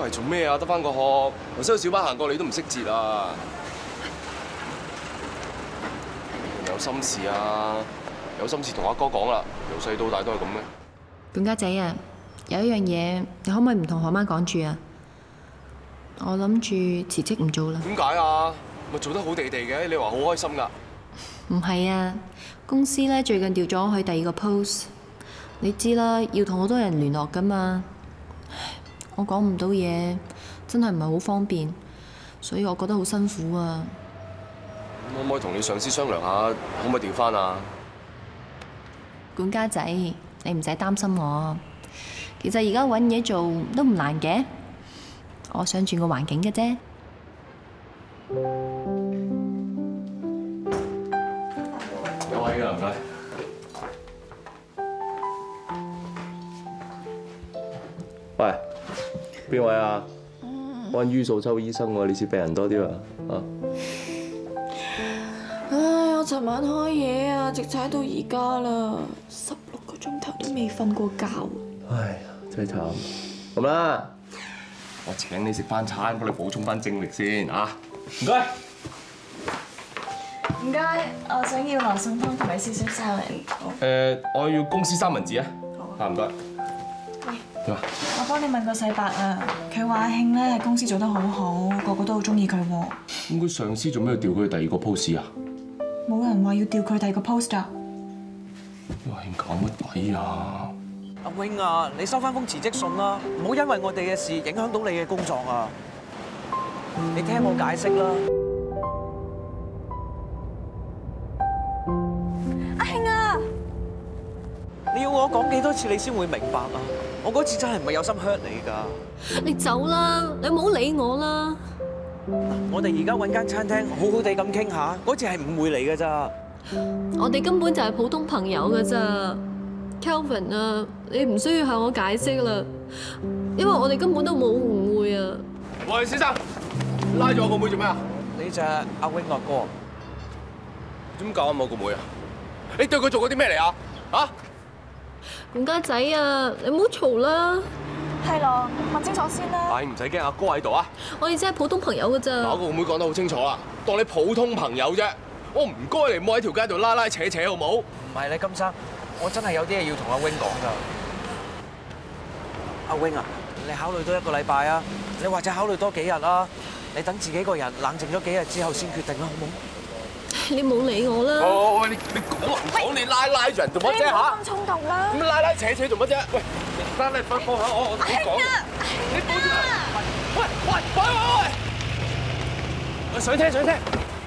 喂，做咩啊？得翻個殼，頭先個小巴行過你都唔識截啊！有心事啊！有心事同阿哥講啦，由細到大都係咁嘅。 管家仔啊，有一樣嘢，你可唔可以唔同何媽講住啊？我諗住辭職唔做啦。 點解啊？咪做得好地地嘅，你話好開心㗎？ 唔係啊，公司咧最近調咗我去第二個 post， 你知啦，要同好多人聯絡㗎嘛。我講唔到嘢，真係唔係好方便，所以我覺得好辛苦啊。 可唔可以同你上司商量下，可唔可以調翻啊？ 管家仔，你唔使擔心我。其實而家揾嘢做都唔難嘅，我想轉個環境嘅啫。 有位㗎，唔該。喂，邊位啊？關於素秋醫生喎，你似病人多啲啊？ 唉，我尋晚開嘢啊，直踩到而家啦，16個鐘頭都未瞓過覺。 唉，真係慘。咁啦，我請你食翻餐，幫你補充翻精力先啊！唔該。 唔該，我想要羅宋湯同埋少少沙律。 我要公司三文治啊！啊，唔該。 喂， 點啊？ 我幫你問過世伯啊，佢話阿慶咧喺公司做得好好，個個都好中意佢喎。 咁佢上司做咩要調佢去第二個 post 啊？ 冇人話要調佢第二個 post 啊！ 喂，搞乜鬼啊？ 阿 Wing 啊，你收翻封辭職信啦，唔好因為我哋嘅事影響到你嘅工作啊！你聽我解釋啦。 阿慶啊！ 你要我講幾多次你先會明白啊？我嗰次真係唔係有心 hurt 你㗎。 你走啦，你唔好理我啦。 我哋而家揾間餐廳，好好地咁傾下，嗰次係誤會嚟㗎咋。 我哋根本就係普通朋友㗎咋 ，Kelvin 啊，你唔需要向我解釋啦，因為我哋根本都冇誤會啊。 喂，先生，拉咗我個妹做咩啊？ 你就係阿 Wing 阿哥。 點搞啊？我個妹啊？你對佢做過啲咩嚟啊？啊？ 管家仔啊，你唔好嘈啦。 係咯，問清楚先啦。 唉，唔使驚，阿哥喺度啊！ 我哋真係普通朋友㗎咋。 嗱，我個妹講得好清楚啦，當你普通朋友啫。我唔該你唔好喺條街度拉拉扯扯，好冇？ 唔係你金生，我真係有啲嘢要同阿 Wing 講㗎。阿 Wing 啊，你考慮多1個禮拜啊，你或者考慮多幾日啊，你等自己個人冷靜咗幾日之後先決定啦，好冇？ 你冇理我啦。 喂，你講還講，你拉住人做乜啫嚇？ 咁衝動啦！ 咁拉拉扯扯做乜啫？喂，得你放下我同你講。你放住喂！我上車上車。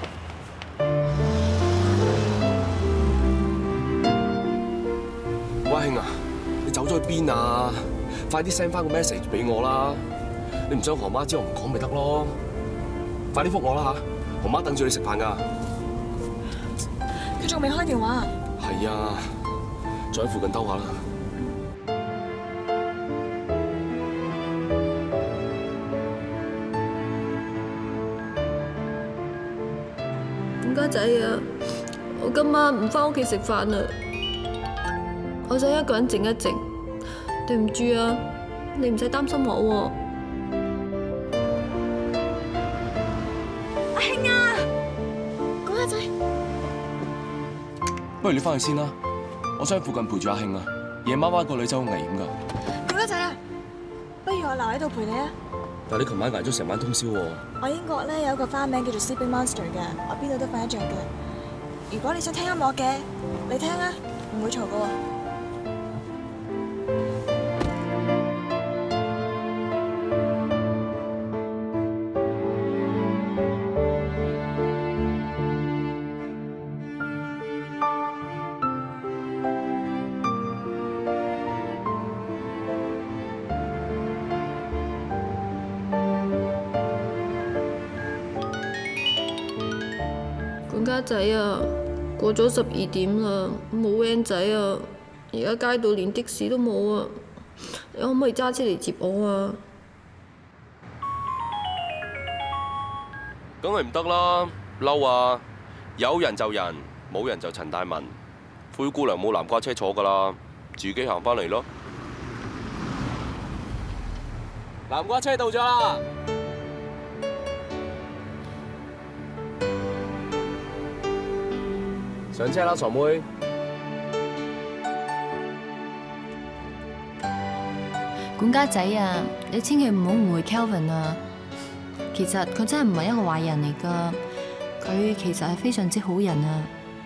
喂，兄啊，你走咗去邊啊？快啲 send 翻個 message 俾我啦！你唔想何媽知我唔講咪得咯？快啲覆我啦嚇！何媽等住你食飯㗎。 佢仲未開電話。 係啊，再喺附近兜下啦。 管家仔啊，我今晚唔返屋企食飯啦，我想一個人靜一靜。對唔住啊，你唔使擔心我喎。 阿慶啊，管家仔。 不如你翻去先啦，我想喺附近陪住阿慶啊。夜媽媽個女仔好危險㗎。 管家仔啊，不如我留喺度陪你啊。 但係你琴晚捱咗成晚通宵喎。 我英國咧有一個花名叫做 Sleeping Monster 嘅，我邊度都瞓得着嘅。如果你想聽音樂嘅，你聽啊，唔會嘈㗎喎。 管家仔啊，過咗12點啦，冇 van 仔啊，而家街道連的士都冇啊，你可唔可以揸車嚟接我啊？ 梗係唔得啦，嬲啊！有人就人，冇人就陳大文。灰姑娘冇南瓜車坐㗎啦，自己行返嚟咯。 南瓜車到咗啦！上車啦，傻妹。 管家仔啊，你千祈唔好誤會 Kelvin 啊。其實佢真係唔係一個壞人嚟㗎，佢其實係非常之好人啊。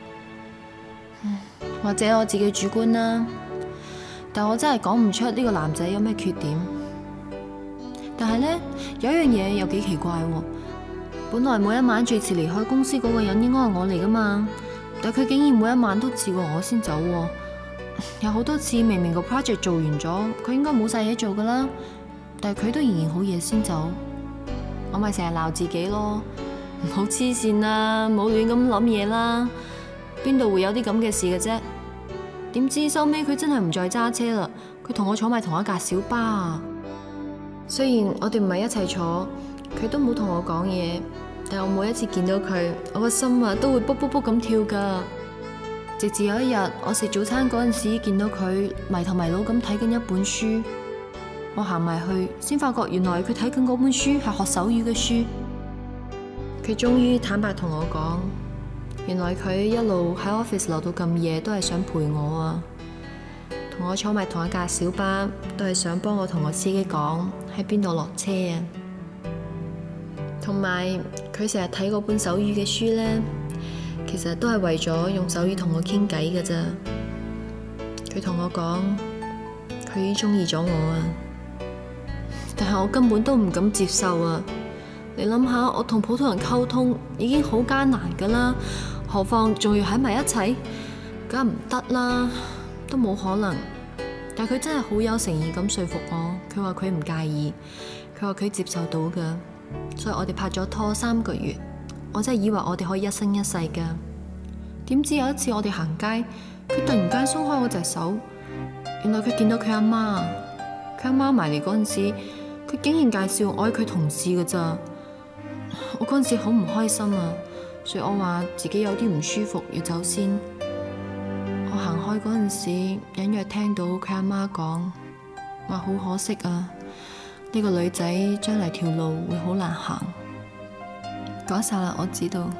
或者我自己主觀啦，但我真係講唔出呢個男仔有咩缺點。但係呢，有一樣嘢又幾奇怪喎。本來每一晚最遲離開公司嗰個人應該係我嚟㗎嘛，但佢竟然每一晚都遲過我先走喎。有好多次明明個 project 做完咗，佢應該冇晒嘢做㗎啦，但係佢都仍然好夜先走。我咪成日鬧自己咯，唔好黐線啦，唔好亂咁諗嘢啦，邊度會有啲咁嘅事嘅啫？點知收尾佢真係唔再揸車啦，佢同我坐埋同一架小巴啊。雖然我哋唔係一齊坐，佢都冇同我講嘢，但我每一次見到佢，我個心啊都會卜卜卜咁跳噶。直至有一日我食早餐嗰陣時，見到佢迷頭迷腦咁睇緊一本書，我行埋去先發覺原來佢睇緊嗰本書係學手語嘅書。佢終於坦白同我講，原來佢一路喺 office 留到咁夜都係想陪我啊，同我坐埋同一架小巴都係想幫我同我司機講喺邊度落車啊。同埋佢成日睇嗰本手語嘅書呢，其實都係為咗用手語同我傾偈㗎咋。佢同我講佢已經中意咗我啊，但係我根本都唔敢接受啊。你諗下，我同普通人溝通已經好艱難㗎啦，何況仲要喺埋一齊，梗係唔得啦，都冇可能。但佢真係好有誠意咁說服我，佢話佢唔介意，佢話佢接受到㗎，所以我哋拍咗拖3個月，我真係以為我哋可以一生一世㗎。點知有一次我哋行街，佢突然間鬆開我隻手，原來佢見到佢阿媽，佢阿媽埋嚟嗰陣時，佢竟然介紹我係佢同事㗎咋。我嗰陣時好唔開心啊，所以我話自己有啲唔舒服要走先。我行開嗰陣時，隱約聽到佢阿媽講話好可惜啊，呢個女仔將來條路會好難行。嗰剎那我知道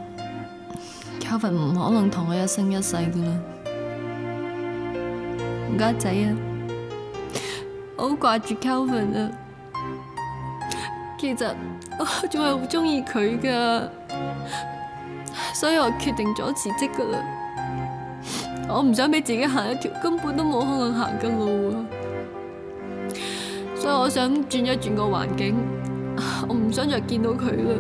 Kelvin 唔可能同我一生一世噶啦。家仔啊，我好掛住 Kelvin 啊。其實我仲係好中意佢噶，所以我決定咗辭職噶啦。我唔想俾自己行一條根本都冇可能行嘅路啊，所以我想轉一轉個環境，我唔想再見到佢啦。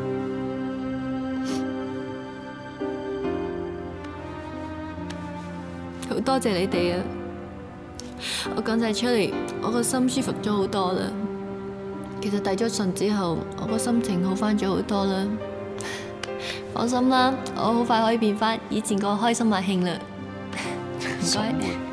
好多謝你哋啊！我講晒出嚟，我個心舒服咗好多啦。其實遞咗信之後，我個心情好翻咗好多啦。放心啦，我好快可以變翻以前個開心阿慶啦。唔該。